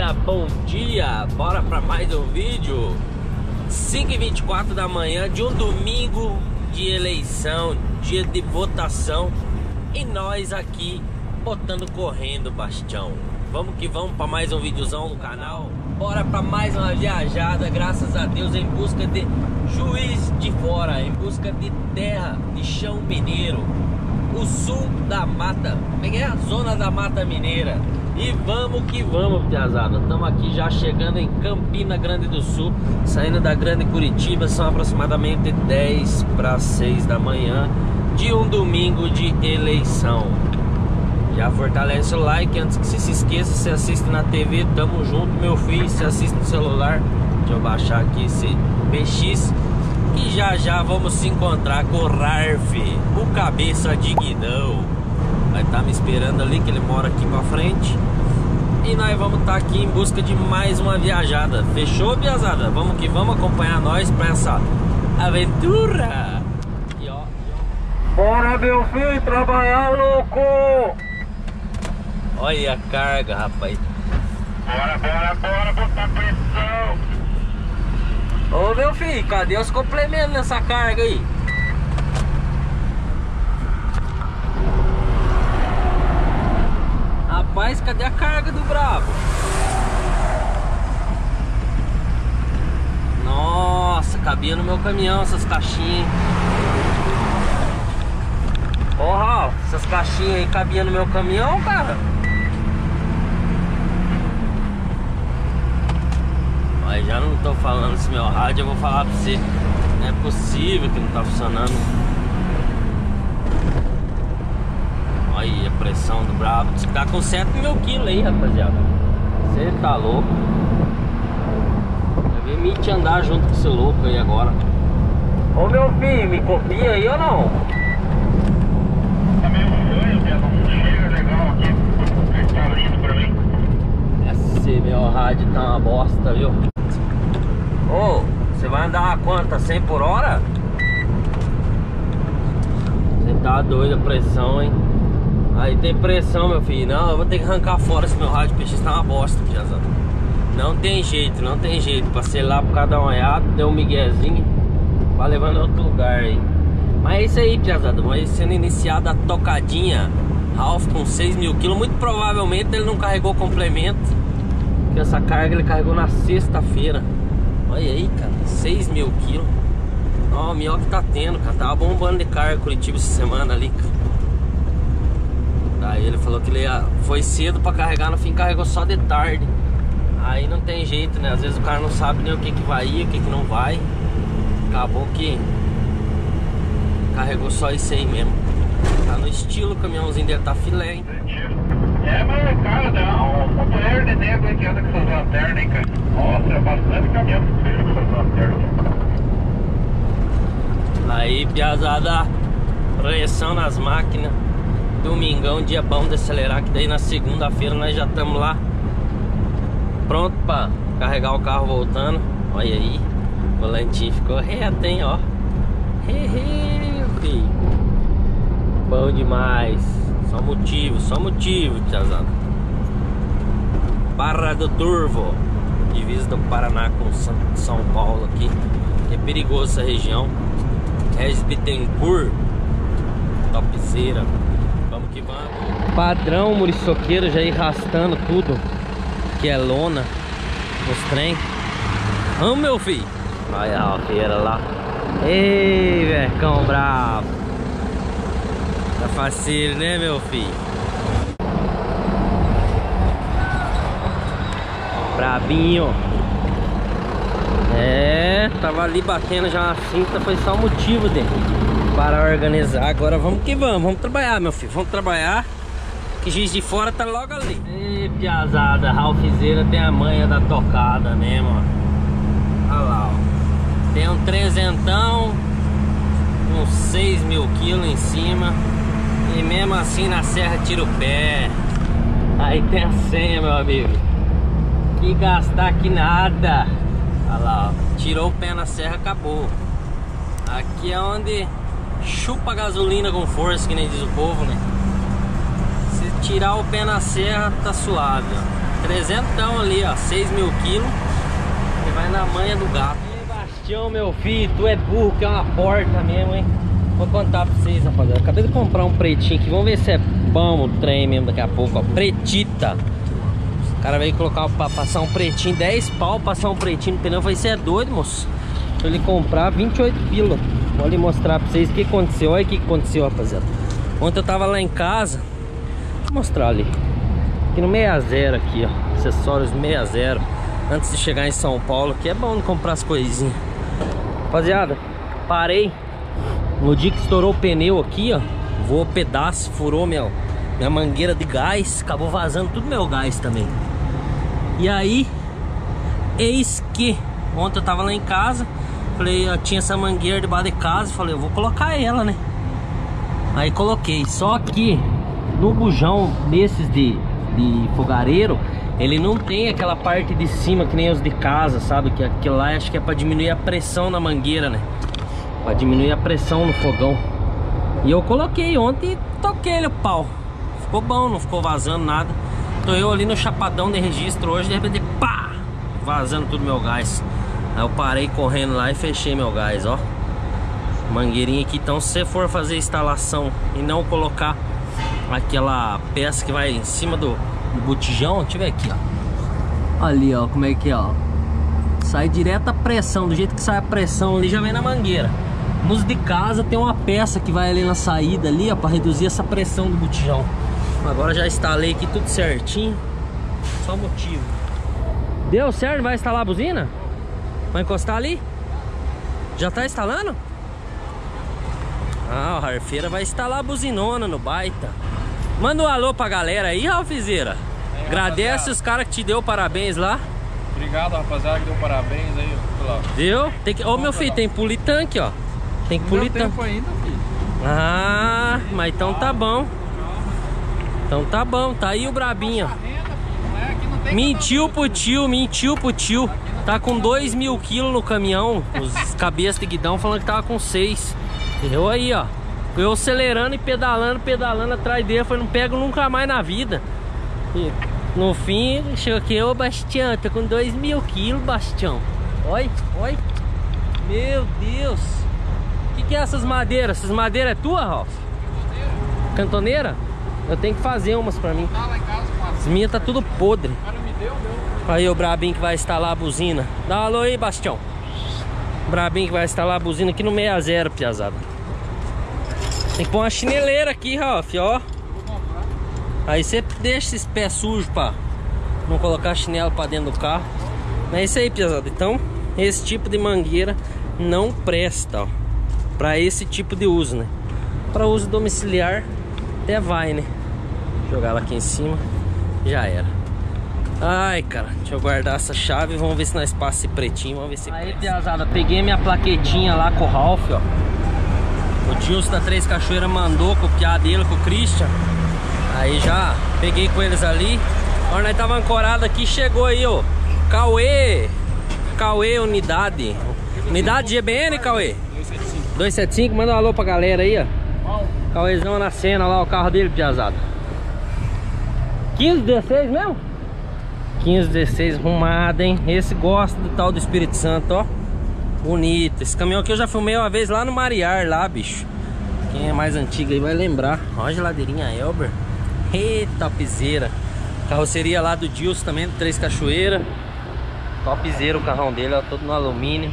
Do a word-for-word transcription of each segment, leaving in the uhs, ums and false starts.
dia, bom dia, bora para mais um vídeo. Cinco e vinte e quatro da manhã de um domingo de eleição, dia de votação, e nós aqui botando correndo Bastião. Vamos que vamos para mais um videozão no canal. Bora para mais uma viajada, graças a Deus, em busca de Juiz de Fora, em busca de terra, de chão mineiro, o sul da mata, como é que é? A zona da Mata Mineira. E vamos que vamos, piazada. Estamos aqui já chegando em Campina Grande do Sul, saindo da Grande Curitiba. São aproximadamente dez para seis da manhã de um domingo de eleição. Já fortalece o like antes que você se esqueça. Se assiste na T V, tamo junto, meu filho. Se assiste no celular, deixa eu baixar aqui esse P X. E já já vamos se encontrar com o Rarf, o cabeça de guidão. Vai estar me esperando ali, que ele mora aqui pra frente. E nós vamos estar aqui em busca de mais uma viajada. Fechou, piazada? Vamos que vamos acompanhar nós pra essa aventura. E ó, e ó. Bora, meu filho, trabalhar, louco! Olha a carga, rapaz. Bora, bora, bora, botar pressão. Ô, meu filho, cadê os complementos nessa carga aí? Rapaz, cadê a carga do brabo? Nossa, cabia no meu caminhão essas caixinhas. Ô, Raul, essas caixinhas aí cabiam no meu caminhão, cara? Mas já não tô falando esse meu rádio, eu vou falar pra você. Não é possível que não tá funcionando. Olha aí a pressão do brabo. Tá com sete mil quilos aí, rapaziada. Você tá louco. Vai ver Mitch andar junto com esse louco aí agora. Ô, meu filho, me copia aí ou não? Tá meio sonho, Pia, não chega legal aqui. Tá lindo pra mim. Esse meu rádio tá uma bosta, viu? Ô, você vai andar a quanta? cem por hora? Você tá doido a pressão, hein? Aí tem pressão, meu filho. Não, eu vou ter que arrancar fora esse meu rádio, porque tá uma bosta, piazada. Não tem jeito, não tem jeito. Passei lá por cada olhada, deu um miguezinho, vai levando em outro lugar aí. Mas é isso aí, piazada. Vai sendo iniciada a tocadinha. Ralph com seis mil quilos. Muito provavelmente ele não carregou complemento, porque essa carga ele carregou na sexta-feira. Olha aí, cara, seis mil quilos. Ó, o melhor que tá tendo, cara. Tava bombando de carga Curitiba essa semana ali, cara. Daí ele falou que ele ia, foi cedo pra carregar, no fim carregou só de tarde. Aí não tem jeito, né? Às vezes o cara não sabe nem o que que vai ir, o que que não vai. Acabou que carregou só isso aí mesmo. Tá no estilo, o caminhãozinho dele tá filé, hein? É, mas cara, dá um companheiro de nego aí que anda com essas lanternas, hein, cara. Nossa, é bastante caminhão que veio com essas lanternas. Aí, piazada, pressão nas máquinas. Domingão, dia bom de acelerar, que daí na segunda-feira nós já estamos lá pronto pra carregar o carro voltando. Olha aí, o volantinho ficou reto, hein, ó. Hehe, filho. Bom demais. Só motivo, só motivo, tiazada. Barra do Turvo, divisa do Paraná com São Paulo aqui. É perigoso essa região. Regis Bittencourt, topzera. Vamos que vamos. Padrão muriçoqueiro já ir arrastando tudo que é lona nos trem. Vamos, meu filho. Olha a feira lá. Ei, vercão bravo. Tá fácil, né, meu filho? Brabinho. É, tava ali batendo já na cinta, foi só motivo dele para organizar. Agora vamos que vamos, vamos trabalhar, meu filho, vamos trabalhar, que Juiz de Fora tá logo ali. Ei, piazada, Ralfizeira tem a manha da tocada mesmo, ó. Olha lá, ó. Tem um trezentão, uns seis mil quilos em cima, e mesmo assim na serra tira o pé. Aí tem a senha, meu amigo, que gastar aqui nada. Olha lá, ó. Tirou o pé na serra, acabou. Aqui é onde chupa a gasolina com força, que nem diz o povo, né? Se tirar o pé na serra, tá suave, ó. Trezentão ali, ó, seis mil quilos. E vai na manha do gato. E Bastião, meu filho, tu é burro, que é uma porta mesmo, hein? Vou contar pra vocês, rapaziada. Acabei de comprar um pretinho aqui. Vamos ver se é bom o trem mesmo daqui a pouco, ó. Pretita. O cara veio colocar pra passar um pretinho, dez pau, passar um pretinho no pneu. Eu falei, você é doido, moço? Pra ele comprar vinte e oito pila. Vou ali mostrar pra vocês o que aconteceu. Olha o que aconteceu, rapaziada. Ontem eu tava lá em casa. Vou mostrar ali. Aqui no sessenta zero aqui, ó. Acessórios sessenta zero. Antes de chegar em São Paulo, que é bom comprar as coisinhas. Rapaziada, parei. No dia que estourou o pneu aqui, ó, voou pedaço, furou meu, minha mangueira de gás. Acabou vazando tudo meu gás também. E aí, eis que ontem eu tava lá em casa. Falei, eu tinha essa mangueira debaixo de casa. Falei, eu vou colocar ela, né? Aí coloquei. Só que no bujão desses de, de fogareiro, ele não tem aquela parte de cima que nem os de casa, sabe? Que aquilo lá acho que é pra diminuir a pressão na mangueira, né? Pra diminuir a pressão no fogão. E eu coloquei ontem e toquei o pau. Ficou bom, não ficou vazando nada. Tô eu ali no chapadão de registro hoje, de repente, pá! Vazando tudo meu gás. Aí eu parei correndo lá e fechei meu gás, ó. Mangueirinha aqui. Então se você for fazer instalação e não colocar aquela peça que vai em cima do, do botijão, deixa eu ver aqui, ó. Ali, ó, como é que é, ó. Sai direto a pressão, do jeito que sai a pressão ali já vem na mangueira. Nos de casa tem uma peça que vai ali na saída ali, ó, pra reduzir essa pressão do botijão. Agora já instalei aqui tudo certinho. Só motivo. Deu certo? Vai instalar a buzina? Vai encostar ali? Já tá instalando? Ah, o Harfeira vai instalar a buzinona no baita. Manda um alô pra galera aí, Ralfizeira. É, agradece rapaziada. Os caras que te deu parabéns lá. Obrigado, rapaziada, que deu parabéns aí. Lá. Deu? Tem que... Ô, meu filho, lá. Tem politanque, ó. Tem que polir tanque ainda, filho. Ah, mas então tá bom. Então tá bom, tá aí o brabinho. Mentiu pro tio, mentiu pro tio. Tá com dois mil quilos no caminhão. Os cabeças de guidão falando que tava com seis. Eu aí, ó. Eu acelerando e pedalando, pedalando atrás dele. Foi, não pego nunca mais na vida. E no fim, chegou aqui, ô Bastião, tá com dois mil quilos, Bastião. Oi, oi. Meu Deus. O que, que é essas madeiras? Essas madeiras é tua, Ralf? Cantoneira? Eu tenho que fazer umas pra mim. Tá lá em casa, as minhas tá tudo podre. O cara me deu, deu. Aí o brabinho que vai instalar a buzina. Dá um alô aí, Bastião. O brabinho que vai instalar a buzina aqui no sessenta zero, piazada. Tem que pôr uma chineleira aqui, Ralf, ó. Aí você deixa esses pés sujos pra não colocar chinelo pra dentro do carro. É isso aí, piazada. Então, esse tipo de mangueira não presta, ó, pra esse tipo de uso, né? Pra uso domiciliar até vai, né? Jogar ela aqui em cima, já era. Ai, cara, deixa eu guardar essa chave. Vamos ver se nós passa esse pretinho. Vamos ver se aí, piazada, peguei minha plaquetinha lá com o Ralf, ó. O Gilson da Três Cachoeiras mandou copiar dele com o Christian. Aí já peguei com eles ali. Agora nós tava ancorado aqui, chegou aí, ó. Cauê. Cauê Unidade. Unidade G B N, Cauê? dois sete cinco. Manda um alô pra galera aí, ó. Cauêzão na cena lá, o carro dele, piazada. quinze dezesseis mesmo? quinze dezesseis arrumado, hein? Esse gosta do tal do Espírito Santo, ó. Bonito. Esse caminhão aqui eu já filmei uma vez lá no Mariar, lá, bicho. Quem é mais antigo aí vai lembrar. Ó a geladeirinha Elber. Eita, topzera. Carroceria lá do Gilson também, do Três Cachoeiras. Topzera o carrão dele, ó, todo no alumínio.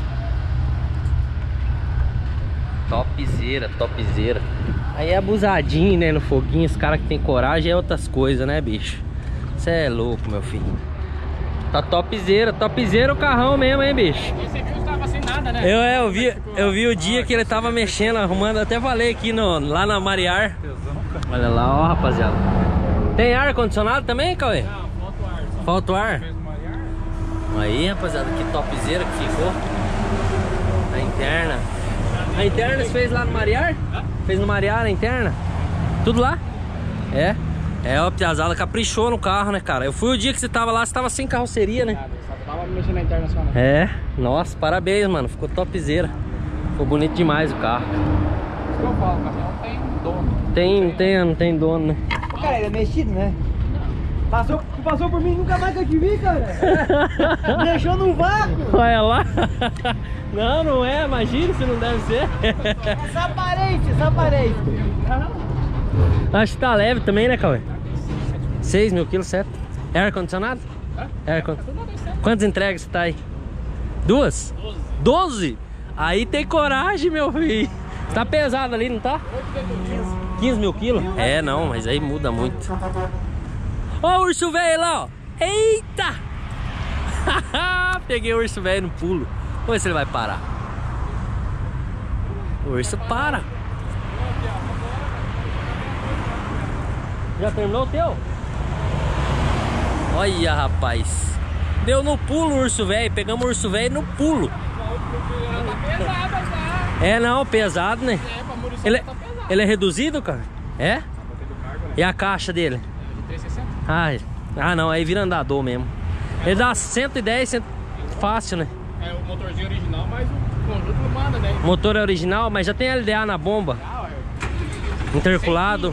Topzera, topzera. Aí é abusadinho, né, no foguinho. Os caras que tem coragem é outras coisas, né, bicho? Você é louco, meu filho. Tá topzera, topzera o carrão mesmo, hein, bicho? Você viu que tava sem nada, né? Eu, é, eu vi, eu vi o dia que ele tava mexendo, arrumando. Até falei aqui no, lá na Mariar. Olha lá, ó, rapaziada. Tem ar-condicionado também, Cauê? Não, falta o ar. Falta o ar? Aí, rapaziada, que topzera que ficou. A interna. A interna você fez lá no Mariar? Fez no Mariar a interna? Tudo lá? É? É, ó, piazada caprichou no carro, né, cara? Eu fui o dia que você tava lá, você tava sem carroceria, né? Só tava mexendo na interna só, né? É, nossa, parabéns, mano. Ficou topzera. Ficou bonito demais o carro. Isso que eu falo, o carro não tem dono. Tem, tem, não tem dono, né? Cara, ele é mexido, né? Passou, passou por mim, nunca mais que eu te vi, cara. Deixou no vácuo. Olha lá. Não, não é, imagina se não deve ser. Essa aparência, essa aparência. Acho que tá leve também, né, Cauê? seis mil quilos, certo? É ar-condicionado? É ar-condicionado. Quantas entregas você tá aí? Duas? doze? Aí tem coragem, meu filho. Tá pesado ali, não tá? quinze mil quilos? É, não, mas aí muda muito. Ó o urso velho lá, ó. Eita! Peguei o urso velho no pulo. Vamos ver se ele vai parar. O urso para. Já terminou o teu? Olha, rapaz. Deu no pulo o urso velho. Pegamos o urso velho no pulo. É, não, pesado, né? Ele é, ele é reduzido, cara? É? E a caixa dele? Ah, ah, não, aí vira andador mesmo. Ele dá cento e dez, cem, fácil, né? É o motorzinho original, mas o conjunto não manda, né? O motor é original, mas já tem L D A na bomba. Interculado.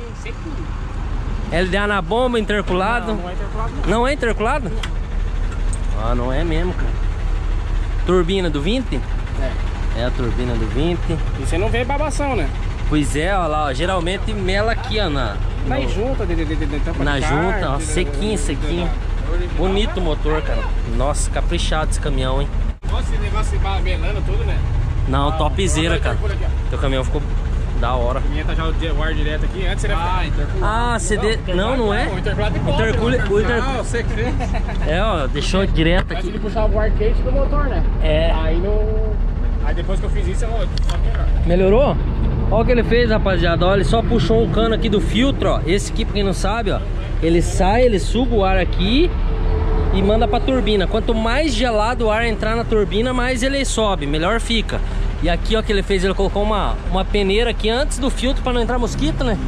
L D A na bomba, interculado. Não, não é interculado não. Não é interculado? Ah, não é mesmo, cara. Turbina do vinte? É. É a turbina do vinte. E você não vê babação, né? Pois é, ó lá, ó, geralmente mela aqui, ó, na, Vai no- junta, de, de, de, de, tampa na de junta, carro, ó, de- de- sequinho, de- sequinho. de- de- Bonito o motor, cara. Nossa, caprichado esse caminhão, hein? Nossa, esse negócio de melando tudo, né? Não, Ah, topzera, olha o cara. intercooler aqui, ó. Teu caminhão ficou da hora. A minha tá já o ar direto aqui, antes era... Ah, interculado. Ah, C D... Não, não é? O interculado de cobre. Intercooler- o inter- Não, você crê. É, ó, deixou direto Antes ele aqui. puxava o ar quente do motor, né? É. Aí no... Aí depois que eu fiz isso, eu só melhor. Melhorou? Olha o que ele fez, rapaziada. Olha, ele só puxou um cano aqui do filtro, ó. Esse aqui, pra quem não sabe, ó. Ele sai, ele suga o ar aqui e manda pra turbina. Quanto mais gelado o ar entrar na turbina, mais ele sobe, melhor fica. E aqui, ó, que ele fez, ele colocou uma, uma peneira aqui antes do filtro pra não entrar mosquito, né?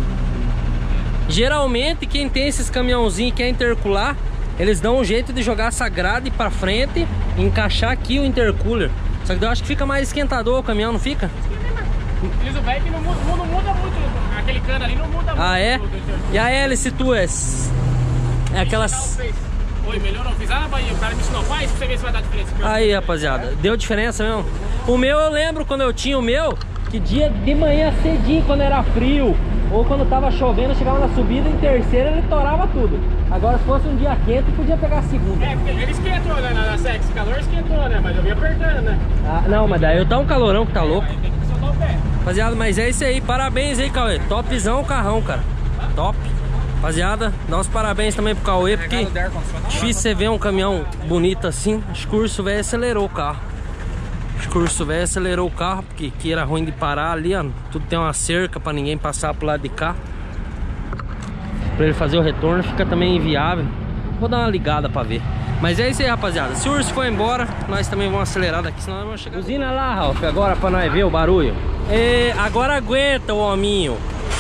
Geralmente, quem tem esses caminhãozinhos e quer intercular, eles dão um jeito de jogar essa grade pra frente e encaixar aqui o intercooler. Só que eu acho que fica mais esquentador o caminhão, não fica? Diz o velho que não muda, não muda muito, aquele cano ali não muda muito. Ah, é? do- do intercooler. E a hélice tu é? É aquelas... Fez. Oi, melhorou, fiz lá na Bahia, o cara me ensinou, faz pra você ver se vai dar diferença. Aí, rapaziada, deu diferença mesmo. O meu, eu lembro quando eu tinha o meu, que dia de manhã cedinho, quando era frio, ou quando tava chovendo, chegava na subida, em terceira ele torava tudo. Agora, se fosse um dia quente, podia pegar a segunda. É, porque ele esquentou, né, na, na sex, calor esquentou, né, mas eu vim apertando, né. Ah, não, mas daí eu tá um calorão que tá louco. Aí tem que soltar o pé. Rapaziada, mas é isso aí, parabéns aí, Cauê. Topzão o carrão, cara. Top. Rapaziada, dá uns parabéns também pro Cauê, porque difícil você ver um caminhão bonito assim. Acho que o urso velho acelerou o carro. Acho que o urso velho acelerou o carro, porque aqui era ruim de parar ali, ó. Tudo tem uma cerca pra ninguém passar pro lado de cá. Pra ele fazer o retorno fica também inviável. Vou dar uma ligada pra ver. Mas é isso aí, rapaziada. Se o urso for embora, nós também vamos acelerar daqui, senão nós vamos chegar. Buzina lá, Ralf, agora pra nós ver o barulho. E agora aguenta o hominho.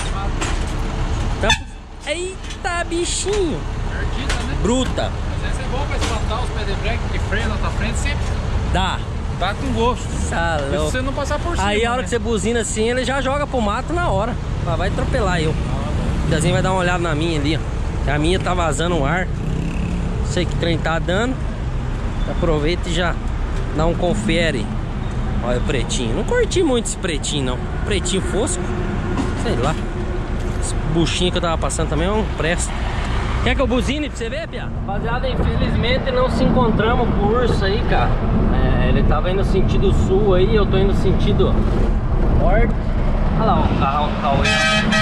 Tá... Eita, bichinho. Perdida, né? Bruta. Às vezes é bom pra espantar os pés de breque que freia na tua frente, sempre Dá. tá com gosto. Tá Se louco. você não passar por cima. Aí a hora né? que você buzina assim, ele já joga pro mato na hora. Ah, vai atropelar eu. O Dezinho vai dar uma olhada na minha ali, ó. Que a minha tá vazando o ar. Não sei que trem tá dando. Aproveita e já dá um confere. Olha o pretinho. Não curti muito esse pretinho, não. Pretinho fosco. Sei lá. Esse buchinho que eu tava passando também é um presto. Quer que eu buzine pra você ver, Pia? Rapaziada, infelizmente não se encontramos com o urso aí, cara. É, ele tava indo sentido sul aí, eu tô indo sentido norte. Olha lá o carro do Cauê.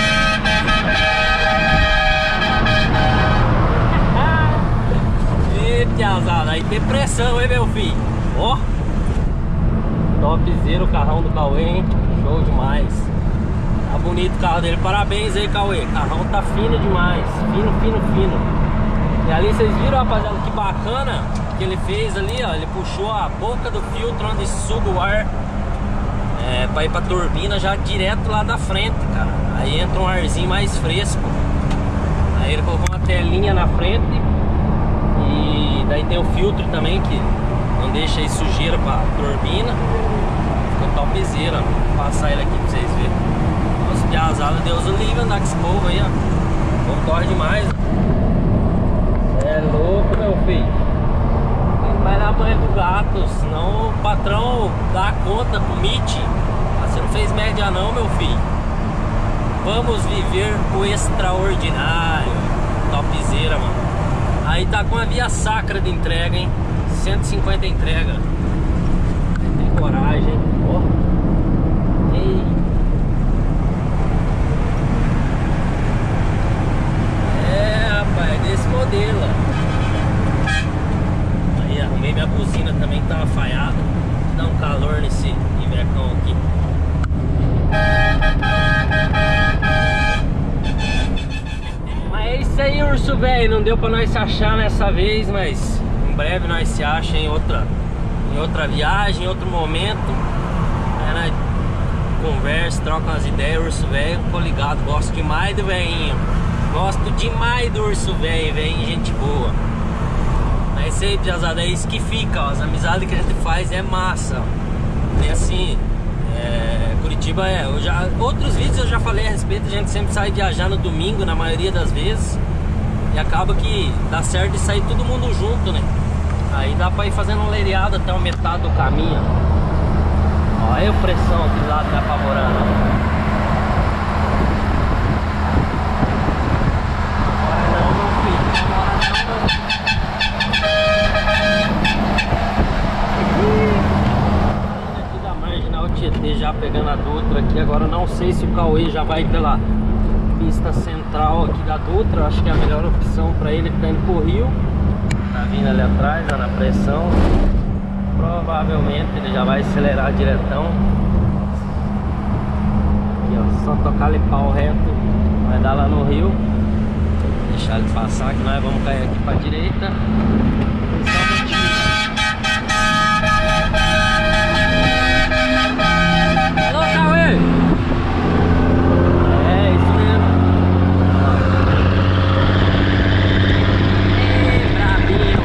Ê, piazada, aí tem pressão, hein, meu filho? Ó, topzera o carrão do Cauê, hein? Show demais. Tá bonito o carro dele, parabéns aí, Cauê. O carrão tá fino demais, fino, fino, fino. E ali vocês viram, rapaziada, que bacana que ele fez ali, ó. Ele puxou a boca do filtro onde suga o ar é, pra ir pra turbina já direto lá da frente, cara. Aí entra um arzinho mais fresco. Aí ele colocou uma telinha na frente. E daí tem o filtro também que não deixa aí sujeira pra turbina. Ficou topzera. Vou passar ele aqui pra vocês verem. Nossa, piazada, Deus o livre andar com esse povo aí, ó. Concorre demais. Ô, meu filho, não vai dar banho pro gato, senão o patrão dá conta pro Mitch. Ah, você não fez média não, meu filho. Vamos viver o extraordinário. Topzera, mano. Aí tá com a via sacra de entrega, hein? cento e cinquenta entrega. Tem coragem, ó. Ei. É, rapaz, é desse modelo. Aí arrumei minha buzina também que tava falhada. Dá um calor nesse Ivecão aqui. Mas é isso aí, urso velho. Não deu pra nós se achar nessa vez, mas em breve nós se acha em outra, em outra viagem, em outro momento. Aí nós conversa, troca umas ideias. Urso velho, tô ligado, gosto demais do velhinho. Gosto demais do urso velho, velho, gente boa. Mas isso aí, piazada, é isso que fica, ó. As amizades que a gente faz é massa. E assim, é, Curitiba é, eu já, outros vídeos eu já falei a respeito. A gente sempre sai viajar no domingo, na maioria das vezes. E acaba que dá certo de sair todo mundo junto, né? Aí dá pra ir fazendo um leireado até a metade do caminho. Ó, aí a pressão aqui do lado tá apavorando, ó. Aqui da Marginal Tietê, já pegando a Dutra aqui. Agora não sei se o Cauê já vai pela pista central aqui da Dutra. Acho que é a melhor opção para ele, que tá indo pro Rio. Tá vindo ali atrás, ó, na pressão. Provavelmente ele já vai acelerar diretão. Aqui, ó, só tocar ali pau reto, vai dar lá no Rio. Deixar ele passar, que nós vamos cair aqui pra direita. Alô, Cauê! É isso mesmo. Ei, bravinho!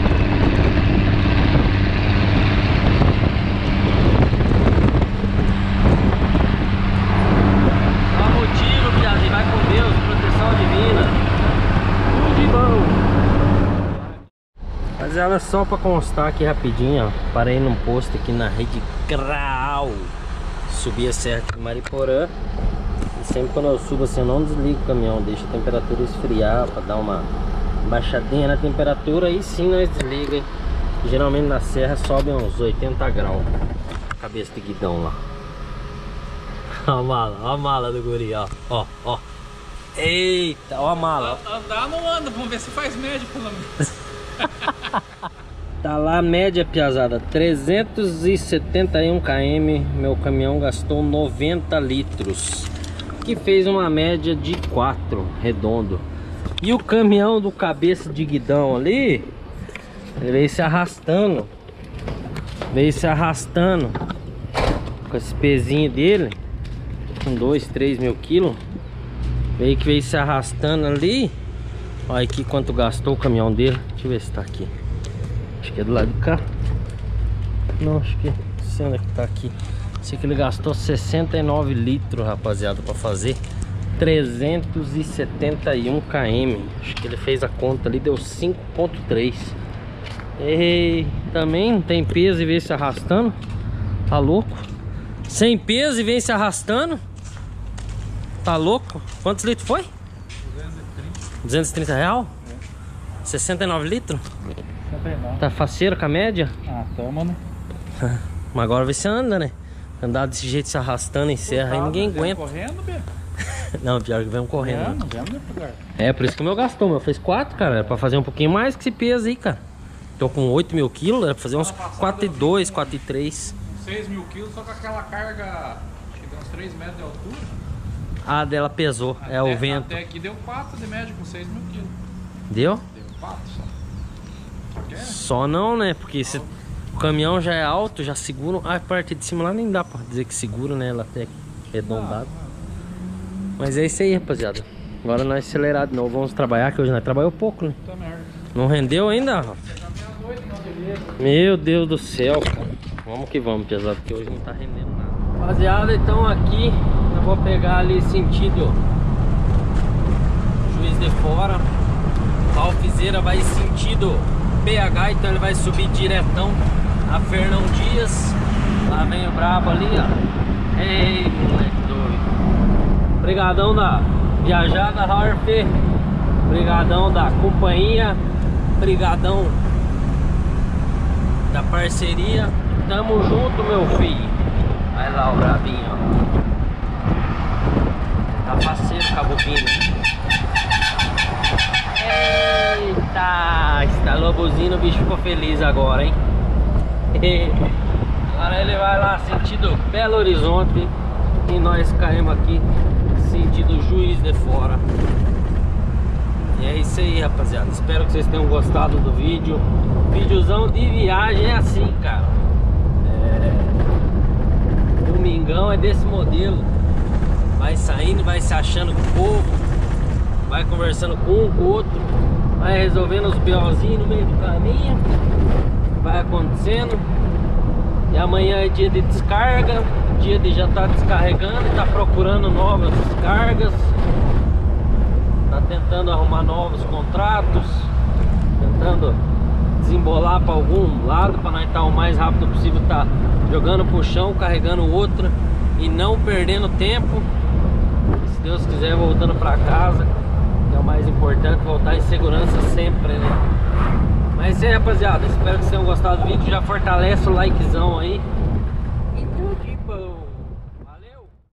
Toma o tiro, piazinho, vai com Deus, proteção divina. Rapaziada, só pra constar aqui rapidinho, ó, parei num posto aqui na Rede Grau. Subi a serra de Mariporã. E sempre quando eu subo assim eu não desligo o caminhão, deixo a temperatura esfriar pra dar uma baixadinha na temperatura. Aí sim nós desliga, hein? Geralmente na serra sobe uns oitenta graus. Cabeça de guidão lá. Ó a mala, ó a mala do guri, ó. Ó, ó. Eita, ó a mala. Andar não anda, vamos ver se faz média pelo menos. Tá lá a média, piazada, trezentos e setenta e um quilômetros. Meu caminhão gastou noventa litros, que fez uma média de quatro, redondo. E o caminhão do cabeça de guidão ali, ele veio se arrastando. Veio se arrastando com esse pezinho dele, com dois, três mil quilos. Veio que veio se arrastando ali. Olha aqui quanto gastou o caminhão dele. Deixa eu ver se tá aqui. Acho que é do lado de cá. Não, acho que... Não sei onde é que tá aqui. Sei que ele gastou sessenta e nove litros, rapaziada, pra fazer trezentos e setenta e um quilômetros. Acho que ele fez a conta ali, deu cinco ponto três. E também não tem peso e vem se arrastando. Tá louco? Sem peso e vem se arrastando. Tá louco? Quantos litros foi? duzentos e trinta real? É. sessenta e nove litros? sessenta e nove. Tá faceiro com a média? Ah, toma, né? Mas agora vê se anda, né? Andar desse jeito se arrastando em serra aí ninguém aguenta. Correndo, Bê? Não, pior que vem um correndo. Não, não, não, é, por isso que o meu gastou. O meu fez quatro, cara. Era pra fazer um pouquinho mais que esse peso aí, cara. Tô com oito mil quilos, era pra fazer uns quatro e dois, quatro e três. seis mil quilos, só com aquela carga, acho que deu uns três metros de altura. Ah, dela pesou, até, é o vento. Até aqui deu quatro de média com seis mil quilos. Deu? Deu quatro só. Quer? Só não, né? Porque se o caminhão já é alto, já segura. Ah, a parte de cima lá nem dá pra dizer que segura, né? Ela até arredondada. Mas é isso aí, rapaziada. Agora nós acelerar de novo, vamos trabalhar, que hoje nós trabalhamos pouco, né? Não rendeu ainda, Rafa? Meu Deus do céu, cara. Vamos que vamos, pesado, porque hoje não tá rendendo nada. Rapaziada, então aqui eu vou pegar ali sentido Juiz de Fora. A Alfizeira vai sentido B H, então ele vai subir diretão a Fernão Dias. Lá vem o brabo ali, ó. Ei, moleque doido. Obrigadão da viajada, Harf. Obrigadão da companhia. Obrigadão da parceria. Tamo junto, meu filho. Vai lá o brabinho, ó. Tá faceiro, cabobino. Eita, estalou a buzina, o bicho ficou feliz agora, hein? Agora ele vai lá sentido Belo Horizonte e nós caímos aqui sentido Juiz de Fora. E é isso aí, rapaziada. Espero que vocês tenham gostado do vídeo. Videozão de viagem é assim, cara. É... Domingão é desse modelo. Vai saindo, vai se achando com o povo, vai conversando com um, com o outro, vai resolvendo os BOzinhos no meio do caminho. Vai acontecendo. E amanhã é dia de descarga, dia de já estar descarregando e tá procurando novas descargas. Tá tentando arrumar novos contratos, tentando desembolar para algum lado para nós estar o mais rápido possível, tá jogando pro chão, carregando outra e não perdendo tempo. Se Deus quiser, voltando para casa, que é o mais importante, voltar em segurança sempre, né? Mas é, rapaziada, espero que vocês tenham gostado do vídeo. Já fortalece o likezão aí.